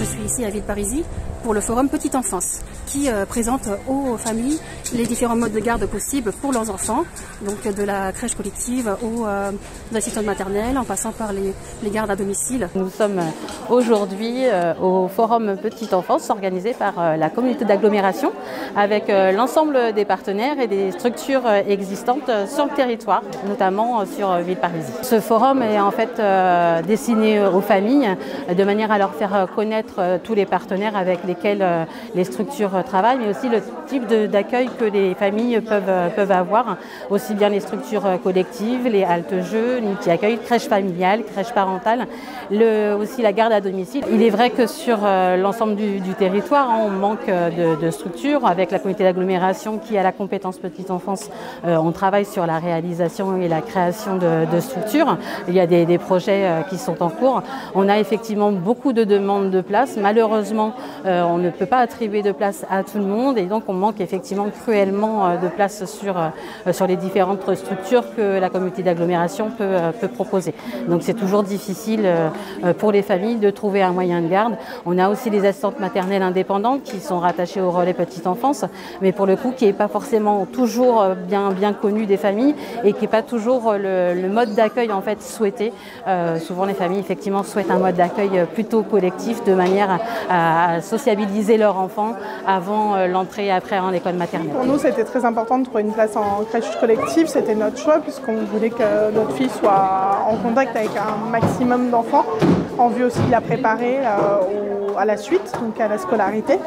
suis ici à Villeparisis pour le forum Petite Enfance qui présente aux familles les différents modes de garde possibles pour leurs enfants, donc de la crèche collective aux assistantes maternelles en passant par les gardes à domicile. Nous sommes aujourd'hui au forum Petite Enfance organisé par la communauté d'agglomération avec l'ensemble des partenaires et des structures existantes sur le territoire, notamment sur Villeparisis. Ce forum est en fait destiné aux familles de manière à leur faire connaître tous les partenaires avec lesquels les structures travaillent, mais aussi le type d'accueil que les familles peuvent avoir, aussi bien les structures collectives, les haltes-jeux, multi-accueil, crèche familiale, crèche parentale, aussi la garde à domicile. Il est vrai que sur l'ensemble du territoire, on manque de structures. Avec la communauté d'agglomération qui a la compétence petite enfance, on travaille sur la réalisation et la création de structures. Il y a des projets qui sont en cours. On a effectivement beaucoup de demandes de places. Malheureusement, on ne peut pas attribuer de place à tout le monde et donc on manque effectivement cruellement de place sur les différentes structures que la communauté d'agglomération peut proposer. Donc c'est toujours difficile pour les familles de trouver un moyen de garde. On a aussi les assistantes maternelles indépendantes qui sont rattachées au relais petite enfance, mais pour le coup qui n'est pas forcément toujours bien connu des familles et qui n'est pas toujours le mode d'accueil en fait souhaité. Souvent les familles effectivement souhaitent un mode d'accueil plutôt collectif de manière à sociabiliser leurs enfants avant l'entrée après en école maternelle. Pour nous c'était très important de trouver une place en crèche collective, c'était notre choix puisqu'on voulait que notre fille soit en contact avec un maximum d'enfants en vue aussi de la préparer à la suite, donc à la scolarité.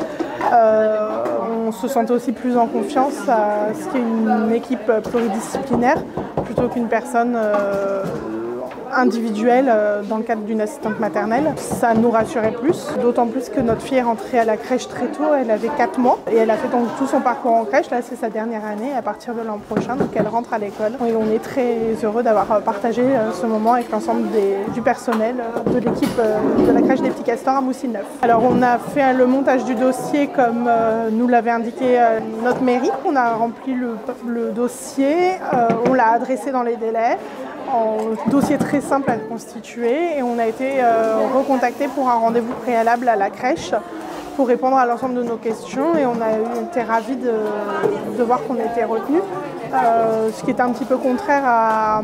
On se sentait aussi plus en confiance à ce qu'il y ait une équipe pluridisciplinaire plutôt qu'une personne individuelle dans le cadre d'une assistante maternelle. Ça nous rassurait plus, d'autant plus que notre fille est rentrée à la crèche très tôt, elle avait 4 mois et elle a fait donc tout son parcours en crèche, là c'est sa dernière année à partir de l'an prochain, donc elle rentre à l'école. Et on est très heureux d'avoir partagé ce moment avec l'ensemble du personnel de l'équipe de la crèche des Petits Castors à Moussi-Neuf. Alors on a fait le montage du dossier comme nous l'avait indiqué notre mairie, on a rempli le dossier, on l'a adressé dans les délais. En dossier très simple à constituer et on a été recontacté pour un rendez-vous préalable à la crèche pour répondre à l'ensemble de nos questions et on a été ravis de voir qu'on était retenus. Ce qui est un petit peu contraire à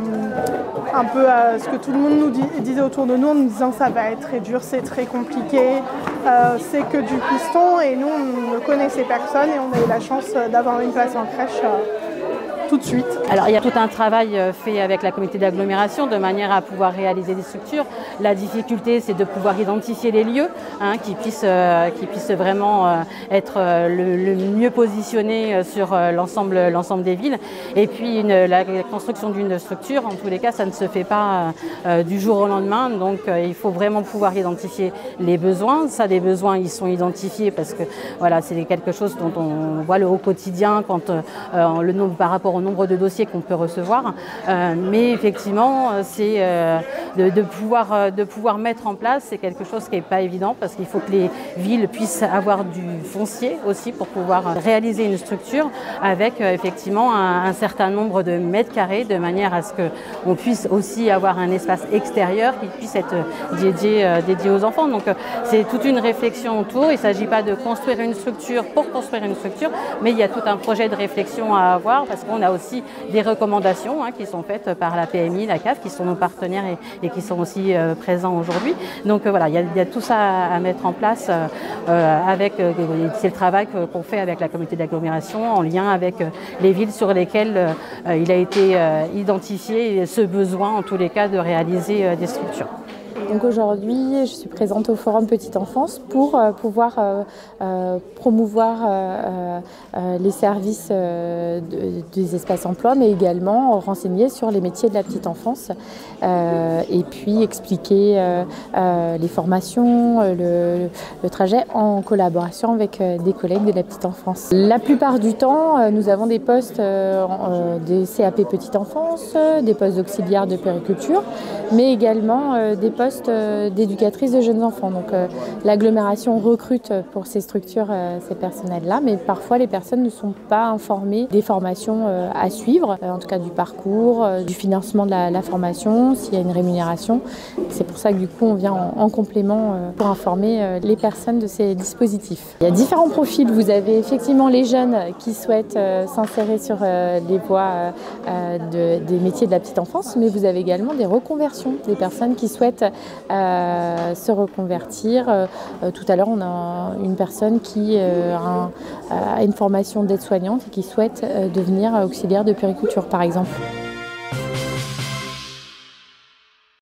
ce que tout le monde nous disait autour de nous en nous disant ça va être très dur, c'est très compliqué, c'est que du piston et nous on ne connaissait personne et on a eu la chance d'avoir une place en crèche tout de suite. Alors il y a tout un travail fait avec la communauté d'agglomération de manière à pouvoir réaliser des structures. La difficulté c'est de pouvoir identifier les lieux qui puissent vraiment être le mieux positionnés sur l'ensemble des villes. Et puis la construction d'une structure, en tous les cas, ça ne se fait pas du jour au lendemain. Donc il faut vraiment pouvoir identifier les besoins. Ça, des besoins, ils sont identifiés parce que voilà, c'est quelque chose dont on voit au quotidien quand par rapport au nombre de dossiers qu'on peut recevoir, mais effectivement c'est de pouvoir mettre en place, c'est quelque chose qui n'est pas évident parce qu'il faut que les villes puissent avoir du foncier aussi pour pouvoir réaliser une structure avec effectivement un certain nombre de mètres carrés de manière à ce qu'on puisse aussi avoir un espace extérieur qui puisse être dédié aux enfants. Donc c'est toute une réflexion autour, il ne s'agit pas de construire une structure pour construire une structure, mais il y a tout un projet de réflexion à avoir parce qu'on a aussi des recommandations qui sont faites par la PMI, la CAF, qui sont nos partenaires et qui sont aussi présents aujourd'hui. Donc voilà, il y a tout ça à mettre en place c'est le travail qu'on fait avec la communauté d'agglomération en lien avec les villes sur lesquelles il a été identifié ce besoin, en tous les cas, de réaliser des structures. Donc aujourd'hui, je suis présente au Forum Petite Enfance pour pouvoir promouvoir les services des espaces emploi, mais également renseigner sur les métiers de la petite enfance et puis expliquer les formations, le trajet en collaboration avec des collègues de la petite enfance. La plupart du temps, nous avons des postes des CAP petite enfance, des postes d'auxiliaires de puériculture, mais également des postes postes d'éducatrices de jeunes enfants. Donc l'agglomération recrute pour ces structures ces personnels-là, mais parfois les personnes ne sont pas informées des formations à suivre, en tout cas du parcours, du financement de la formation, s'il y a une rémunération. C'est pour ça que du coup on vient en complément pour informer les personnes de ces dispositifs. Il y a différents profils. Vous avez effectivement les jeunes qui souhaitent s'insérer sur les voies des métiers de la petite enfance, mais vous avez également des reconversions, des personnes qui souhaitent se reconvertir. Tout à l'heure, on a une personne qui a une formation d'aide-soignante et qui souhaite devenir auxiliaire de puériculture, par exemple.